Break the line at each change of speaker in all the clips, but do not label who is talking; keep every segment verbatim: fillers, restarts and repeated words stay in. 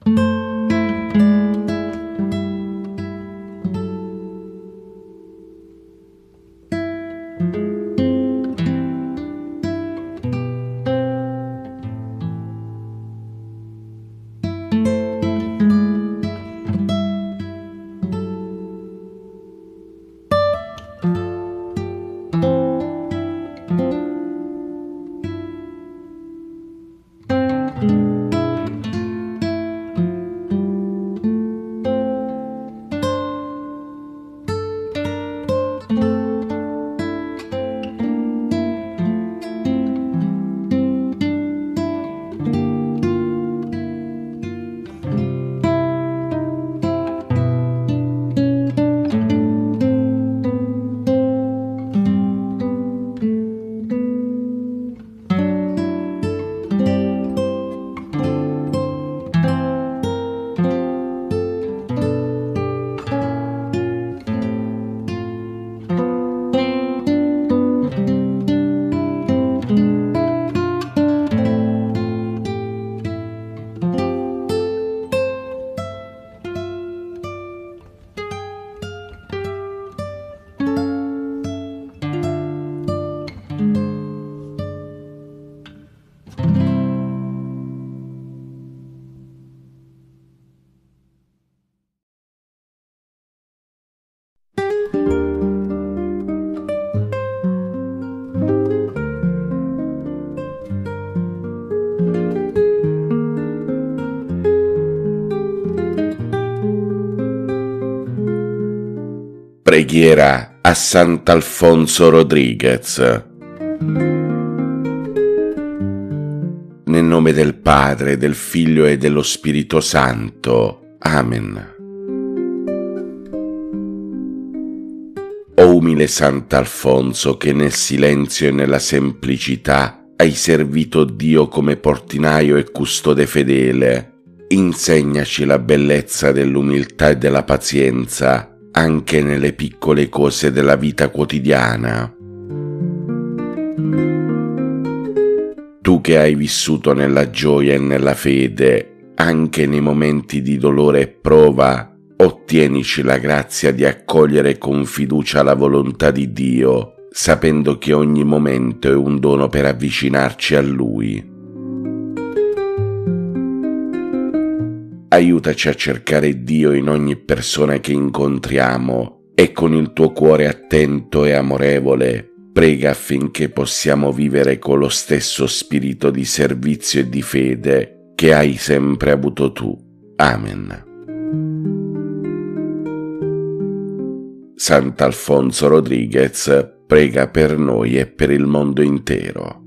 Preghiera a Sant'Alfonso Rodriguez. Nel nome del Padre, del Figlio e dello Spirito Santo. Amen. O umile Sant'Alfonso, che nel silenzio e nella semplicità hai servito Dio come portinaio e custode fedele, insegnaci la bellezza dell'umiltà e della pazienza anche nelle piccole cose della vita quotidiana. Tu che hai vissuto nella gioia e nella fede, anche nei momenti di dolore e prova, ottienici la grazia di accogliere con fiducia la volontà di Dio, sapendo che ogni momento è un dono per avvicinarci a Lui. Aiutaci a cercare Dio in ogni persona che incontriamo e con il tuo cuore attento e amorevole prega affinché possiamo vivere con lo stesso spirito di servizio e di fede che hai sempre avuto tu. Amen. Sant'Alfonso Rodriguez prega per noi e per il mondo intero.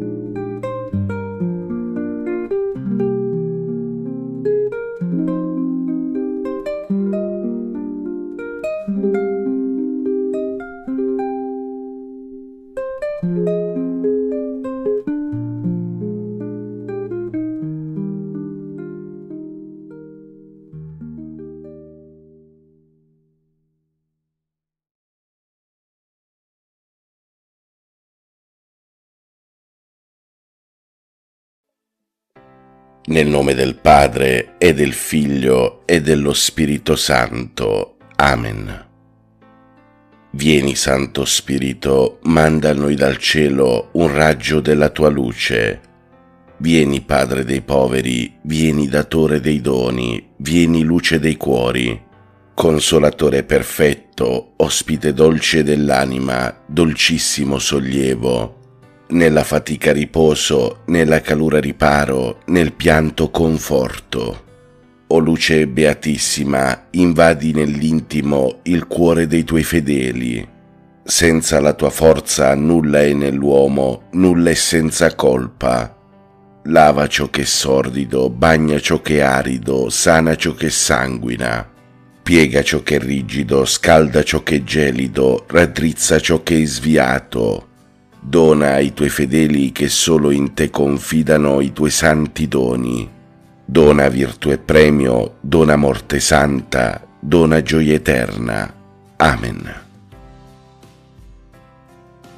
Nel nome del Padre, e del Figlio, e dello Spirito Santo. Amen. Vieni, Santo Spirito, manda a noi dal cielo un raggio della tua luce. Vieni, Padre dei poveri, vieni, Datore dei doni, vieni, luce dei cuori. Consolatore perfetto, ospite dolce dell'anima, dolcissimo sollievo. Nella fatica riposo, nella calura riparo, nel pianto conforto. O luce beatissima, invadi nell'intimo il cuore dei tuoi fedeli. Senza la tua forza nulla è nell'uomo, nulla è senza colpa. Lava ciò che è sordido, bagna ciò che è arido, sana ciò che sanguina. Piega ciò che è rigido, scalda ciò che è gelido, raddrizza ciò che è sviato. Dona ai tuoi fedeli che solo in te confidano i tuoi santi doni. Dona virtù e premio, dona morte santa, dona gioia eterna. Amen.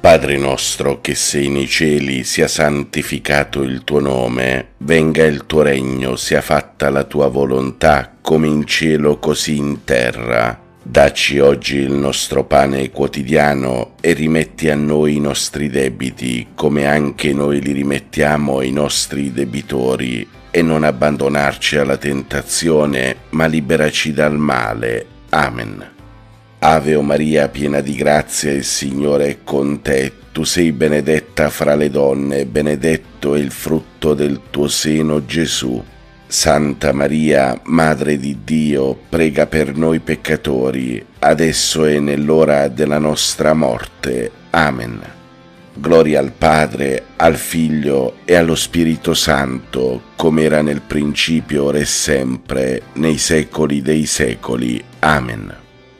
Padre nostro che sei nei cieli, sia santificato il tuo nome, venga il tuo regno, sia fatta la tua volontà, come in cielo così in terra. Dacci oggi il nostro pane quotidiano e rimetti a noi i nostri debiti, come anche noi li rimettiamo ai nostri debitori, e non abbandonarci alla tentazione, ma liberaci dal male. Amen. Ave o Maria, piena di grazia, il Signore è con te. Tu sei benedetta fra le donne, e benedetto è il frutto del tuo seno, Gesù. Santa Maria, Madre di Dio, prega per noi peccatori, adesso e nell'ora della nostra morte. Amen. Gloria al Padre, al Figlio e allo Spirito Santo, come era nel principio, ora e sempre, nei secoli dei secoli. Amen.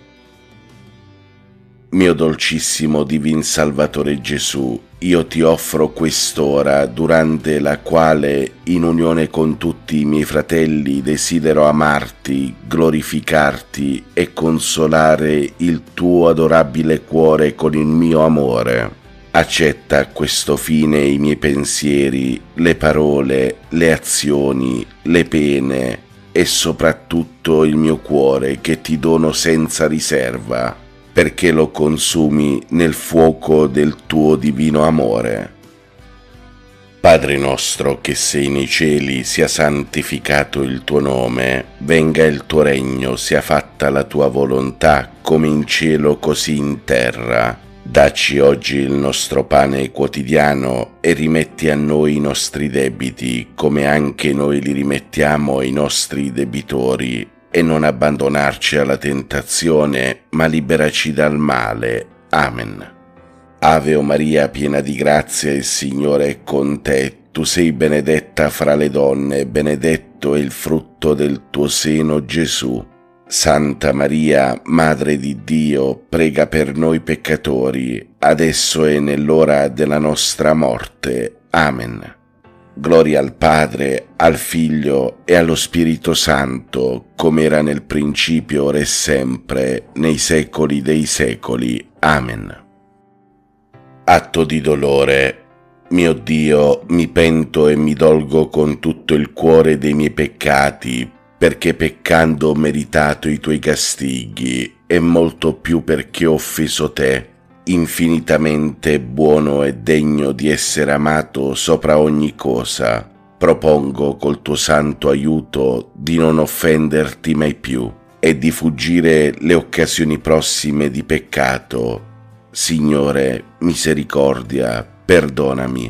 Mio dolcissimo Divin Salvatore Gesù, io ti offro quest'ora, durante la quale, in unione con tutti i miei fratelli, desidero amarti, glorificarti e consolare il tuo adorabile cuore con il mio amore. Accetta a questo fine i miei pensieri, le parole, le azioni, le pene e soprattutto il mio cuore che ti dono senza riserva, perché lo consumi nel fuoco del tuo divino amore. Padre nostro che sei nei cieli, sia santificato il tuo nome, venga il tuo regno, sia fatta la tua volontà, come in cielo così in terra. Dacci oggi il nostro pane quotidiano e rimetti a noi i nostri debiti, come anche noi li rimettiamo ai nostri debitori, e non abbandonarci alla tentazione, ma liberaci dal male. Amen. Ave o Maria, piena di grazia, il Signore è con te. Tu sei benedetta fra le donne, e benedetto è il frutto del tuo seno, Gesù. Santa Maria, Madre di Dio, prega per noi peccatori, adesso e nell'ora della nostra morte. Amen. Gloria al Padre, al Figlio e allo Spirito Santo, come era nel principio, ora e sempre, nei secoli dei secoli. Amen. Atto di dolore. Mio Dio, mi pento e mi dolgo con tutto il cuore dei miei peccati, perché peccando ho meritato i tuoi castighi, e molto più perché ho offeso te, infinitamente buono e degno di essere amato sopra ogni cosa. Propongo col tuo santo aiuto di non offenderti mai più e di fuggire le occasioni prossime di peccato. Signore, misericordia, perdonami.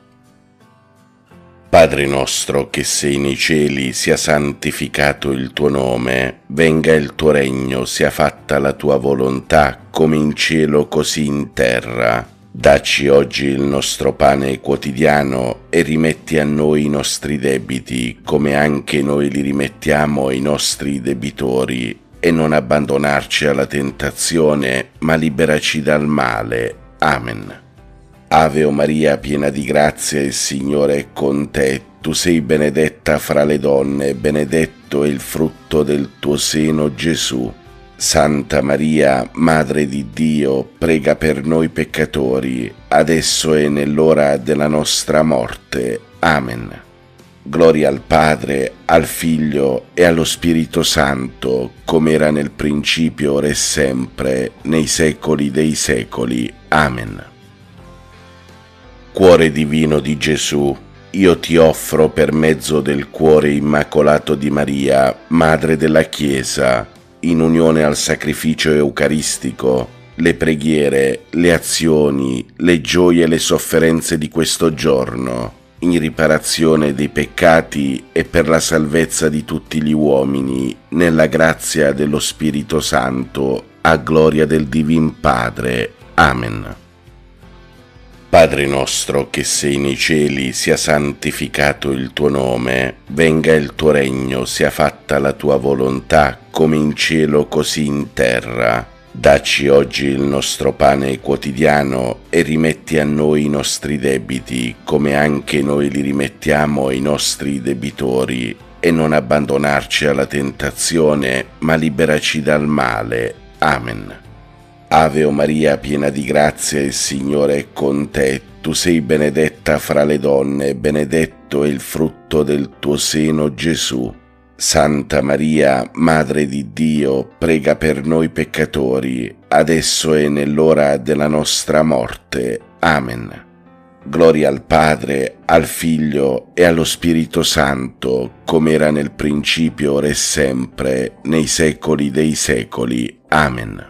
Padre nostro che sei nei cieli, sia santificato il tuo nome, venga il tuo regno, sia fatta la tua volontà, come in cielo così in terra. Dacci oggi il nostro pane quotidiano e rimetti a noi i nostri debiti, come anche noi li rimettiamo ai nostri debitori, e non abbandonarci alla tentazione, ma liberaci dal male. Amen. Ave o Maria, piena di grazia, il Signore è con te. Tu sei benedetta fra le donne, e benedetto è il frutto del tuo seno, Gesù. Santa Maria, Madre di Dio, prega per noi peccatori, adesso e nell'ora della nostra morte. Amen. Gloria al Padre, al Figlio e allo Spirito Santo, come era nel principio, ora e sempre, nei secoli dei secoli. Amen. Cuore divino di Gesù, io ti offro per mezzo del cuore immacolato di Maria, Madre della Chiesa, in unione al sacrificio eucaristico, le preghiere, le azioni, le gioie e le sofferenze di questo giorno, in riparazione dei peccati e per la salvezza di tutti gli uomini, nella grazia dello Spirito Santo, a gloria del Divin Padre. Amen. Padre nostro che sei nei cieli, sia santificato il tuo nome, venga il tuo regno, sia fatta la tua volontà, come in cielo così in terra. Dacci oggi il nostro pane quotidiano e rimetti a noi i nostri debiti, come anche noi li rimettiamo ai nostri debitori, e non abbandonarci alla tentazione, ma liberaci dal male. Amen. Ave o Maria, piena di grazia, il Signore è con te. Tu sei benedetta fra le donne, e benedetto è il frutto del tuo seno, Gesù. Santa Maria, Madre di Dio, prega per noi peccatori, adesso e nell'ora della nostra morte. Amen. Gloria al Padre, al Figlio e allo Spirito Santo, come era nel principio, ora e sempre, nei secoli dei secoli. Amen.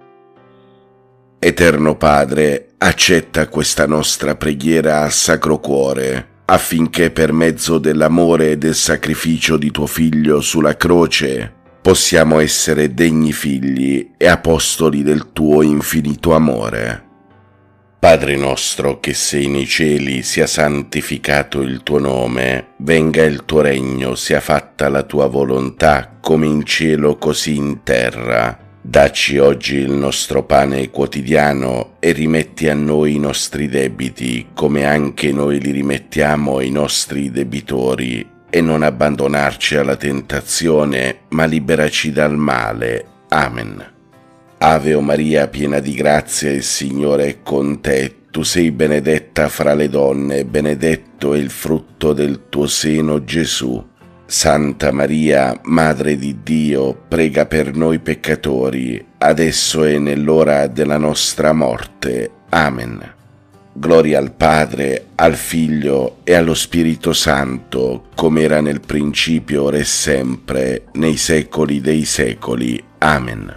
Eterno Padre, accetta questa nostra preghiera al Sacro Cuore, affinché per mezzo dell'amore e del sacrificio di tuo Figlio sulla croce possiamo essere degni figli e apostoli del tuo infinito amore. Padre nostro che sei nei cieli, sia santificato il tuo nome, venga il tuo regno, sia fatta la tua volontà, come in cielo così in terra. Dacci oggi il nostro pane quotidiano e rimetti a noi i nostri debiti, come anche noi li rimettiamo ai nostri debitori, e non abbandonarci alla tentazione, ma liberaci dal male. Amen. Ave o Maria, piena di grazia, il Signore è con te. Tu sei benedetta fra le donne, e benedetto è il frutto del tuo seno, Gesù. Santa Maria, Madre di Dio, prega per noi peccatori, adesso e nell'ora della nostra morte. Amen. Gloria al Padre, al Figlio e allo Spirito Santo, come era nel principio, ora e sempre, nei secoli dei secoli. Amen.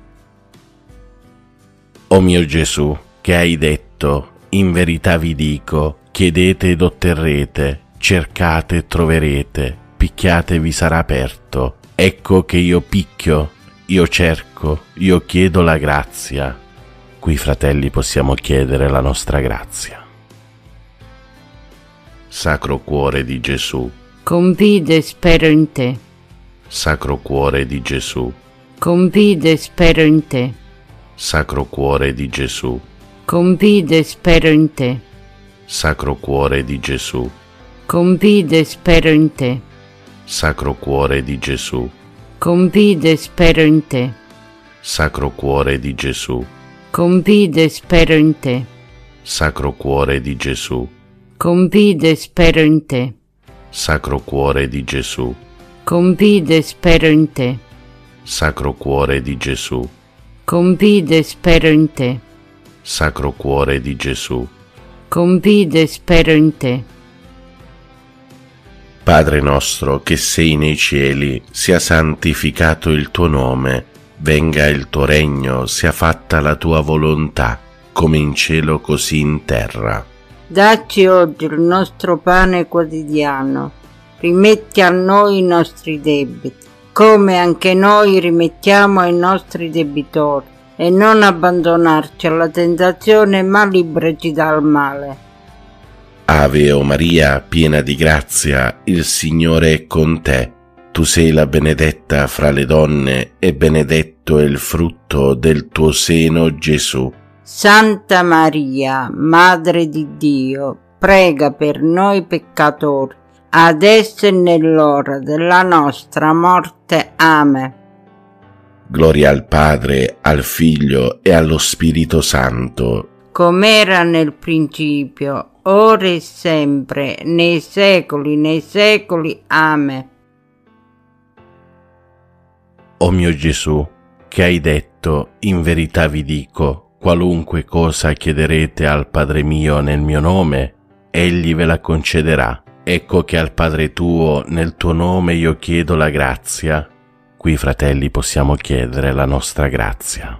O mio Gesù, che hai detto, in verità vi dico, chiedete ed otterrete, cercate e troverete, picchiate e vi sarà aperto. Ecco che io picchio, io cerco, io chiedo la grazia. Qui, fratelli, possiamo chiedere la nostra grazia. Sacro Cuore di Gesù,
confido e spero in te.
Sacro Cuore di Gesù,
Confido e spero in te.
Sacro Cuore di Gesù,
Confido e spero in te.
Sacro Cuore di Gesù,
Confido e spero in te.
Sacro Cuore di Gesù,
Confido e spero in te.
Sacro Cuore di Gesù,
Confido e spero in te.
Sacro Cuore di Gesù,
Confido e spero in te.
Sacro Cuore di Gesù,
Confido e spero in te.
Sacro Cuore di Gesù,
Confido e spero in te.
Sacro Cuore di Gesù.
Confido e spero in te.
Padre nostro che sei nei cieli, sia santificato il tuo nome, venga il tuo regno, sia fatta la tua volontà, come in cielo così in terra.
Dacci oggi il nostro pane quotidiano, rimetti a noi i nostri debiti, come anche noi rimettiamo ai nostri debitori, e non abbandonarci alla tentazione, ma liberaci dal male.
Ave o Maria, piena di grazia, il Signore è con te. Tu sei la benedetta fra le donne, e benedetto è il frutto del tuo seno, Gesù.
Santa Maria, Madre di Dio, prega per noi peccatori, adesso e nell'ora della nostra morte. Amen.
Gloria al Padre, al Figlio e allo Spirito Santo,
com'era nel principio, ora e sempre, nei secoli, nei secoli. Amen.
O mio Gesù, che hai detto, in verità vi dico, qualunque cosa chiederete al Padre mio nel mio nome, egli ve la concederà. Ecco che al Padre tuo, nel tuo nome, io chiedo la grazia. Qui, fratelli, possiamo chiedere la nostra grazia.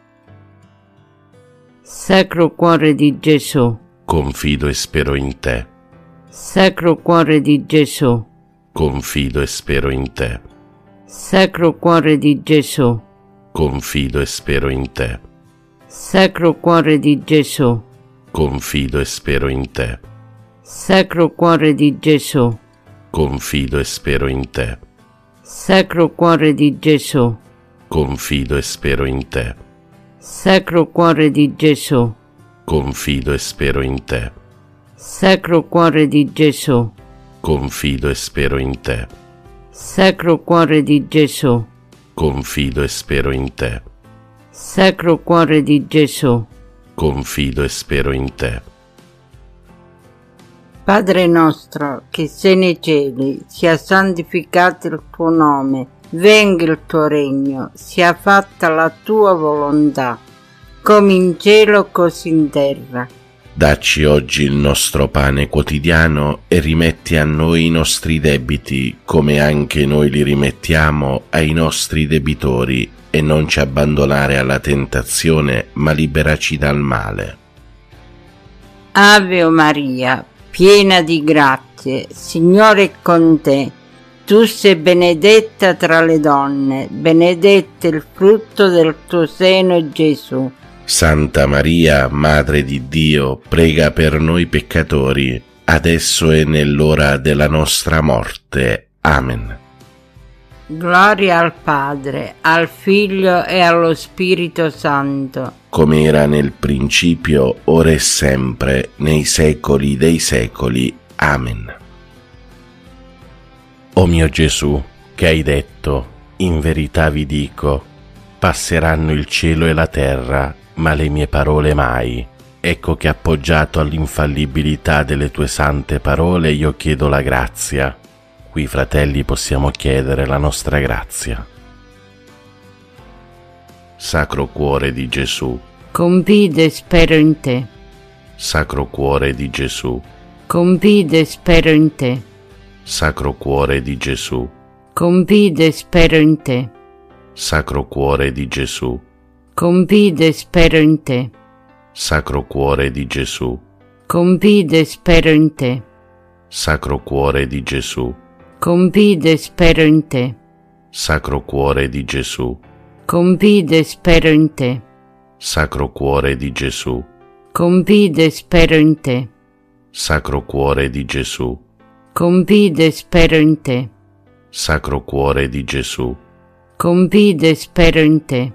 Sacro Cuore di Gesù,
confido e spero in te.
Sacro Cuore di Gesù,
confido e spero in te.
Sacro Cuore di Gesù,
confido e spero in te.
Sacro Cuore di Gesù,
confido e spero in te.
Sacro Cuore di Gesù,
confido e spero in te.
Sacro Cuore di Gesù,
confido e spero in te.
Sacro Cuore di Gesù,
confido e spero in te.
Sacro Cuore di Gesù,
confido e spero in te.
Sacro Cuore di Gesù,
confido e spero in te.
Sacro Cuore di Gesù,
confido e spero in te.
Padre nostro, che sei nei cieli, sia santificato il tuo nome, venga il tuo regno, sia fatta la tua volontà, come in cielo così in terra.
Dacci oggi il nostro pane quotidiano e rimetti a noi i nostri debiti, come anche noi li rimettiamo ai nostri debitori, e non ci abbandonare alla tentazione, ma liberaci dal male.
Ave Maria, piena di grazie, Signore è con te. Tu sei benedetta tra le donne, benedetto il frutto del tuo seno, Gesù.
Santa Maria, Madre di Dio, prega per noi peccatori, adesso e nell'ora della nostra morte. Amen.
Gloria al Padre, al Figlio e allo Spirito Santo,
come era nel principio, ora e sempre, nei secoli dei secoli. Amen. O mio Gesù, che hai detto, in verità vi dico, passeranno il cielo e la terra, ma le mie parole mai. Ecco che appoggiato all'infallibilità delle tue sante parole io chiedo la grazia. Qui, fratelli, possiamo chiedere la nostra grazia. Sacro Cuore di Gesù,
confido e spero in te.
Sacro Cuore di Gesù,
Confido e spero in te.
Sacro Cuore di Gesù,
Confido e spero in te.
Sacro Cuore di Gesù,
Confido e spero in te.
Sacro Cuore di Gesù,
Confido e spero in te.
Sacro Cuore di Gesù,
Confido e spero in te.
Sacro Cuore di Gesù,
Confido e spero in te.
Sacro Cuore di Gesù,
Confido e spero in te.
Sacro Cuore di Gesù,
Confido e spero in te.
Sacro Cuore di Gesù.
Confido e spero in te.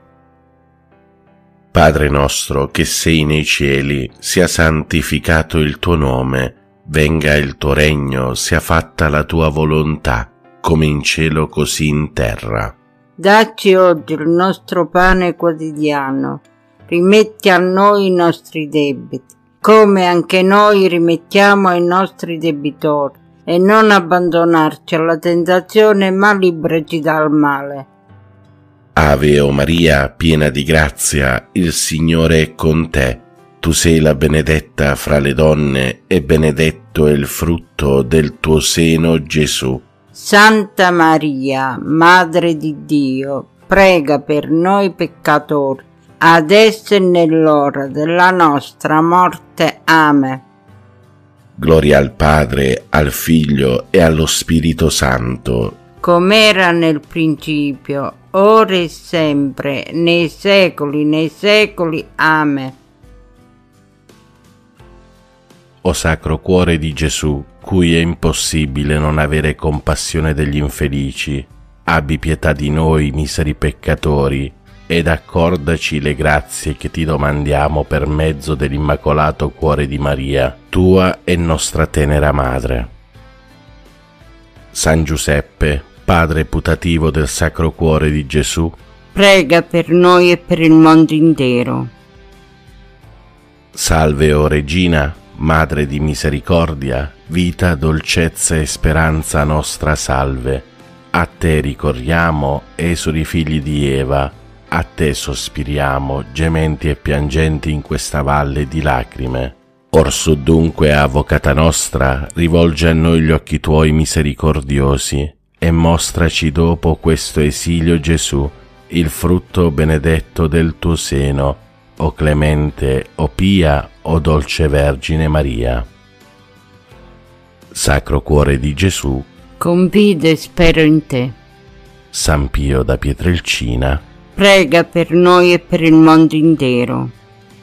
Padre nostro che sei nei cieli, sia santificato il tuo nome, venga il tuo regno, sia fatta la tua volontà, come in cielo così in terra.
Dacci oggi il nostro pane quotidiano, rimetti a noi i nostri debiti, come anche noi rimettiamo ai nostri debitori, e non abbandonarci alla tentazione, ma liberaci dal male.
Ave o Maria, piena di grazia, il Signore è con te. Tu sei la benedetta fra le donne, e benedetto è il frutto del tuo seno, Gesù.
Santa Maria, Madre di Dio, prega per noi peccatori, adesso e nell'ora della nostra morte. Amen.
Gloria al Padre, al Figlio e allo Spirito Santo,
com'era nel principio, ora e sempre, nei secoli, nei secoli. Amen.
O Sacro Cuore di Gesù, cui è impossibile non avere compassione degli infelici, abbi pietà di noi, miseri peccatori, ed accordaci le grazie che ti domandiamo per mezzo dell'Immacolato Cuore di Maria, tua e nostra tenera Madre. San Giuseppe, Padre putativo del Sacro Cuore di Gesù,
prega per noi e per il mondo intero.
Salve, o Regina, Madre di misericordia, vita, dolcezza e speranza nostra, salve. A te ricorriamo, esuli figli di Eva, a te sospiriamo, gementi e piangenti in questa valle di lacrime. Orsù dunque, Avvocata nostra, rivolge a noi gli occhi tuoi misericordiosi, e mostraci dopo questo esilio Gesù, il frutto benedetto del tuo seno, o clemente, o pia, o dolce Vergine Maria. Sacro Cuore di Gesù,
confido e spero in te.
San Pio da Pietrelcina,
prega per noi e per il mondo intero.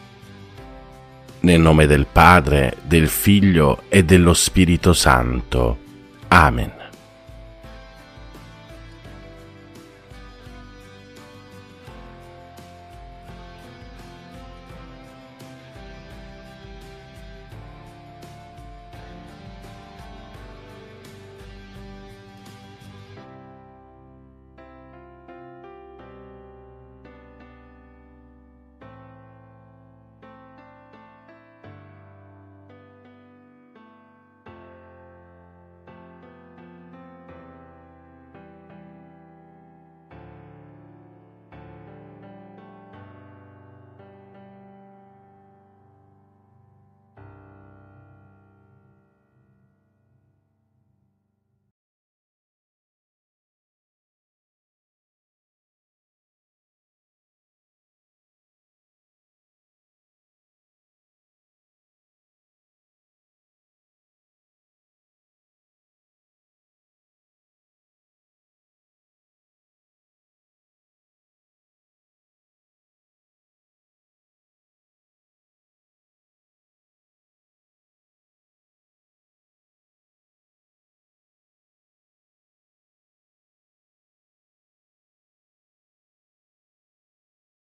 Nel nome del Padre, del Figlio e dello Spirito Santo. Amen.